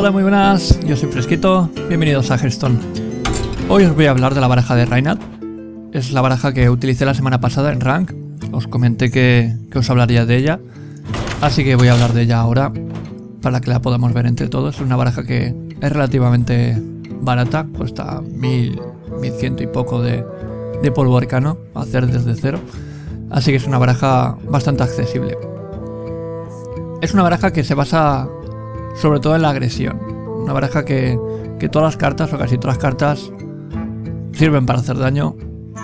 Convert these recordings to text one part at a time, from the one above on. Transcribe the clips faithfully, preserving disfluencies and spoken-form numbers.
Hola, muy buenas, yo soy Fresquito, bienvenidos a Hearthstone. Hoy os voy a hablar de la baraja de Reinhardt. Es la baraja que utilicé la semana pasada en Rank. Os comenté que, que os hablaría de ella, así que voy a hablar de ella ahora para que la podamos ver entre todos. Es una baraja que es relativamente barata, cuesta mil, mil ciento y poco de, de polvo arcano, hacer desde cero. Así que es una baraja bastante accesible. Es una baraja que se basa sobre todo en la agresión. Una baraja que, que todas las cartas, o casi todas las cartas, sirven para hacer daño.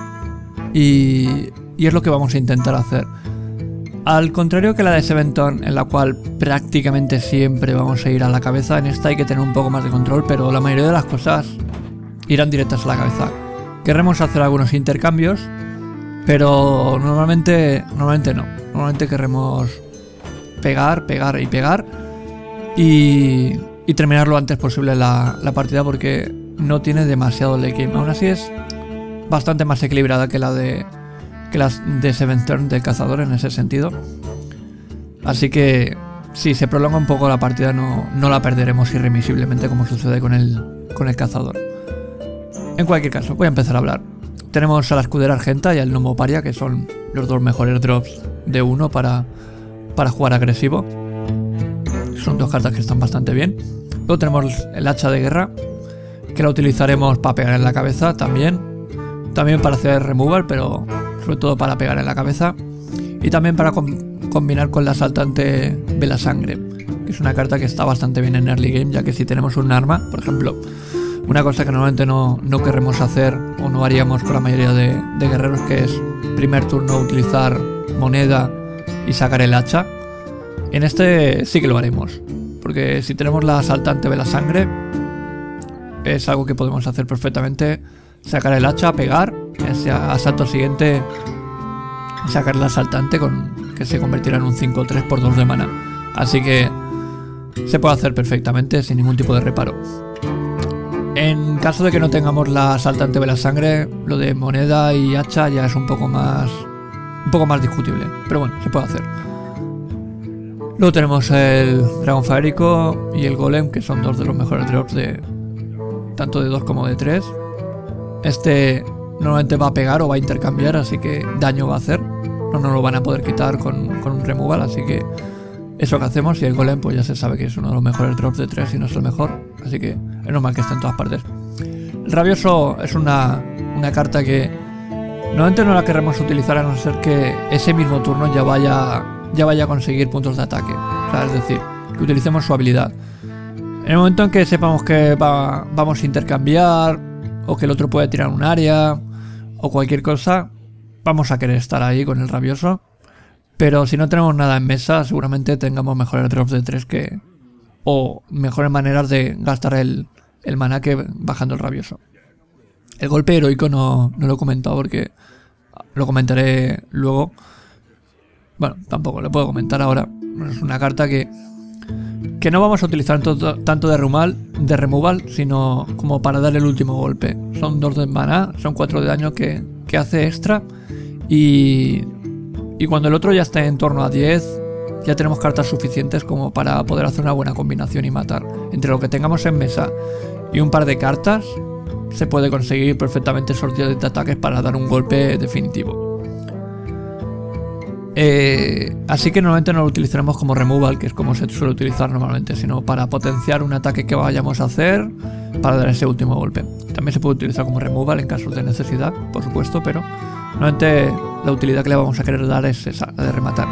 Y, y es lo que vamos a intentar hacer. Al contrario que la de Seven Turn, en la cual prácticamente siempre vamos a ir a la cabeza, en esta hay que tener un poco más de control, pero la mayoría de las cosas irán directas a la cabeza. Querremos hacer algunos intercambios, pero normalmente, normalmente no. Normalmente querremos pegar, pegar y pegar y, y terminar lo antes posible la, la partida, porque no tiene demasiado late game. Aún así es bastante más equilibrada que la de que las de Seven Turn de cazador en ese sentido. Así que si se prolonga un poco la partida no, no la perderemos irremisiblemente, como sucede con el, con el cazador. En cualquier caso, voy a empezar a hablar. Tenemos a la escudera argenta y al gnomo paria, que son los dos mejores drops de uno para, para jugar agresivo. Son dos cartas que están bastante bien. Luego tenemos el hacha de guerra, que la utilizaremos para pegar en la cabeza también. También para hacer removal, pero sobre todo para pegar en la cabeza. Y también para com combinar con la asaltante Vela Sangre, que es una carta que está bastante bien en early game, ya que si tenemos un arma, por ejemplo, una cosa que normalmente no, no queremos hacer o no haríamos con la mayoría de, de guerreros, que es primer turno utilizar moneda y sacar el hacha. En este sí que lo haremos, porque si tenemos la asaltante Vela Sangre es algo que podemos hacer perfectamente. Sacar el hacha, pegar, ese asalto siguiente sacar el asaltante, con que se convertirá en un cinco tres por dos de mana. Así que se puede hacer perfectamente sin ningún tipo de reparo. En caso de que no tengamos la asaltante Vela Sangre, lo de moneda y hacha ya es un poco más un poco más discutible, pero bueno, se puede hacer. Luego tenemos el Dragonfire Echo y el Golem, que son dos de los mejores drops de tanto de dos como de tres. Este normalmente va a pegar o va a intercambiar, así que daño va a hacer. No nos lo van a poder quitar con, con un removal, así que eso que hacemos. Y el Golem pues ya se sabe que es uno de los mejores drops de tres y no es el mejor, así que es normal que esté en todas partes. El Rabioso es una, una carta que normalmente no la queremos utilizar a no ser que ese mismo turno ya vaya, ya vaya a conseguir puntos de ataque. O sea, es decir, que utilicemos su habilidad. En el momento en que sepamos que va, vamos a intercambiar, o que el otro puede tirar un área o cualquier cosa, vamos a querer estar ahí con el Rabioso. Pero si no tenemos nada en mesa, seguramente tengamos mejores drops de tres que o mejores maneras de gastar el, el mana que bajando el Rabioso. El golpe heroico no, no lo he comentado porque lo comentaré luego. Bueno, tampoco lo puedo comentar ahora. Es una carta que que no vamos a utilizar todo, tanto de removal, de removal, sino como para dar el último golpe. Son dos de mana, son cuatro de daño que, que hace extra. Y, y cuando el otro ya esté en torno a diez, ya tenemos cartas suficientes como para poder hacer una buena combinación y matar. Entre lo que tengamos en mesa y un par de cartas, se puede conseguir perfectamente esos diez de ataques para dar un golpe definitivo. Eh, así que normalmente no lo utilizaremos como removal, que es como se suele utilizar normalmente, sino para potenciar un ataque que vayamos a hacer para dar ese último golpe. También se puede utilizar como removal en casos de necesidad, por supuesto, pero normalmente la utilidad que le vamos a querer dar es esa, la de rematar.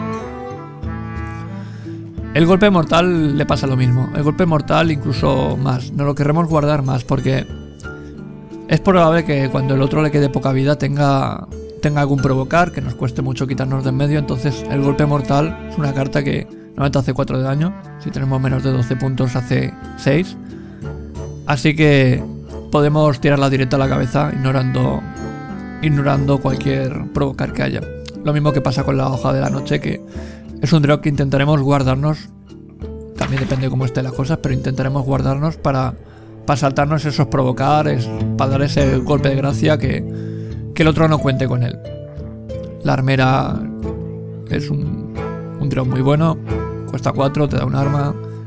El golpe mortal le pasa lo mismo. El golpe mortal incluso más. No lo queremos guardar más porque es probable que cuando el otro le quede poca vida tenga... tenga algún provocar que nos cueste mucho quitarnos de en medio. Entonces el golpe mortal es una carta que normalmente hace cuatro de daño. Si tenemos menos de doce puntos hace seis. Así que podemos tirarla directa a la cabeza ignorando, ignorando cualquier provocar que haya. Lo mismo que pasa con la hoja de la noche, que es un drop que intentaremos guardarnos. También depende de cómo estén las cosas, pero intentaremos guardarnos para, para saltarnos esos provocar, es, para dar ese golpe de gracia que que el otro no cuente con él. La armera es un, un drop muy bueno, cuesta cuatro, te da un arma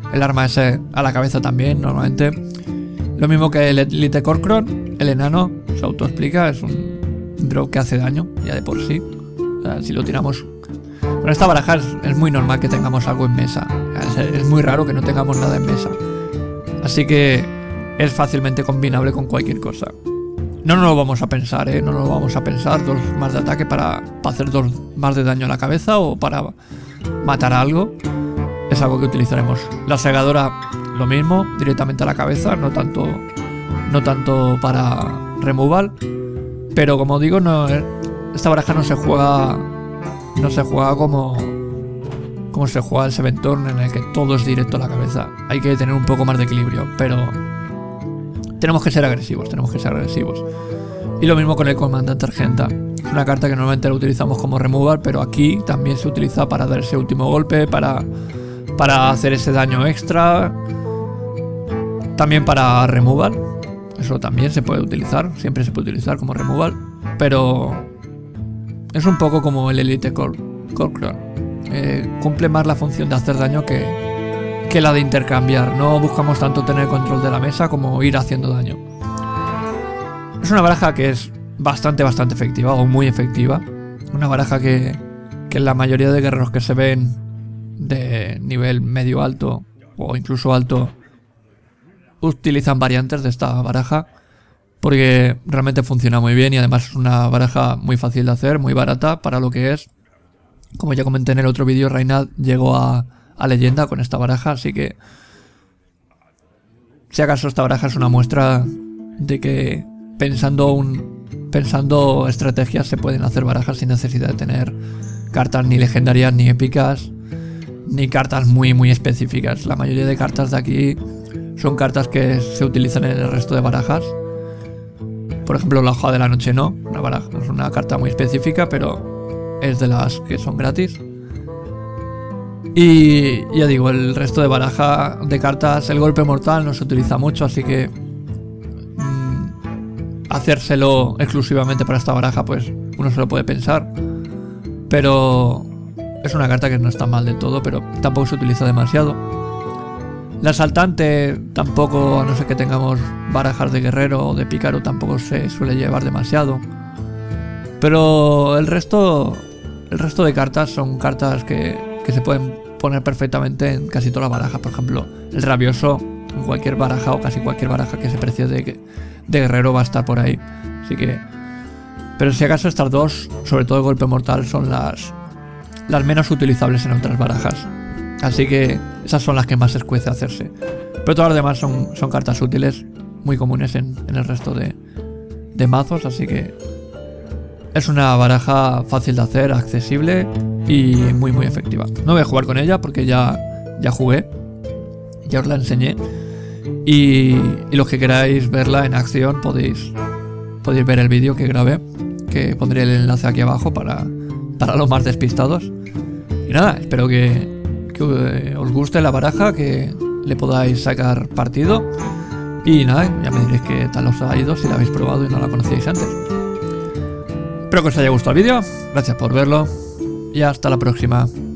el arma ese a la cabeza también, normalmente. Lo mismo que el Elite Corcron, el enano, se autoexplica, es un drop que hace daño, ya de por sí. O sea, si lo tiramos... Con esta baraja es, es muy normal que tengamos algo en mesa. Es, es muy raro que no tengamos nada en mesa. Así que es fácilmente combinable con cualquier cosa. No nos lo vamos a pensar, ¿eh? No nos lo vamos a pensar. Dos más de ataque para, para hacer dos más de daño a la cabeza o para matar a algo. Es algo que utilizaremos. La segadora, lo mismo, directamente a la cabeza, no tanto, no tanto para removal. Pero como digo, no, esta baraja no se juega, no se juega como, como se juega el Seven Turn, en el que todo es directo a la cabeza. Hay que tener un poco más de equilibrio, pero tenemos que ser agresivos, tenemos que ser agresivos. Y lo mismo con el Comandante Argenta. Es una carta que normalmente la utilizamos como removal, pero aquí también se utiliza para dar ese último golpe, para, para hacer ese daño extra. También para removal. Eso también se puede utilizar, siempre se puede utilizar como removal. Pero es un poco como el Elite Corcron. Eh, cumple más la función de hacer daño que, que la de intercambiar. No buscamos tanto tener control de la mesa como ir haciendo daño. Es una baraja que es bastante, bastante efectiva, o muy efectiva. Una baraja que, que la mayoría de guerreros que se ven de nivel medio alto o incluso alto utilizan variantes de esta baraja, porque realmente funciona muy bien y además es una baraja muy fácil de hacer, muy barata para lo que es. Como ya comenté en el otro vídeo, Reinhardt llegó a, a leyenda con esta baraja, así que si acaso esta baraja es una muestra de que pensando un pensando estrategias se pueden hacer barajas sin necesidad de tener cartas ni legendarias ni épicas ni cartas muy muy específicas. La mayoría de cartas de aquí son cartas que se utilizan en el resto de barajas. Por ejemplo, la hoja de la noche no, una baraja, es una carta muy específica, pero es de las que son gratis. Y ya digo, el resto de baraja de cartas, el golpe mortal no se utiliza mucho, así que mmm, hacérselo exclusivamente para esta baraja, pues uno se lo puede pensar. Pero es una carta que no está mal del todo, pero tampoco se utiliza demasiado. La asaltante tampoco, a no ser que tengamos barajas de guerrero o de pícaro, tampoco se suele llevar demasiado. Pero el resto, el resto de cartas son cartas que, que se pueden poner perfectamente en casi todas las barajas. Por ejemplo, el rabioso, en cualquier baraja o casi cualquier baraja que se precie de, de guerrero va a estar por ahí. Así que, pero si acaso estas dos, sobre todo el golpe mortal, son las, las menos utilizables en otras barajas. Así que esas son las que más escuece hacerse. Pero todas las demás son, son cartas útiles, muy comunes en, en el resto de, de mazos. Así que es una baraja fácil de hacer, accesible y muy muy efectiva. No voy a jugar con ella porque ya, ya jugué, ya os la enseñé. Y, y los que queráis verla en acción podéis, podéis ver el vídeo que grabé, que pondré el enlace aquí abajo para, para los más despistados. Y nada, espero que... que os guste la baraja, que le podáis sacar partido. Y nada, ya me diréis qué tal os ha ido si la habéis probado y no la conocíais antes. Espero que os haya gustado el vídeo, gracias por verlo y hasta la próxima.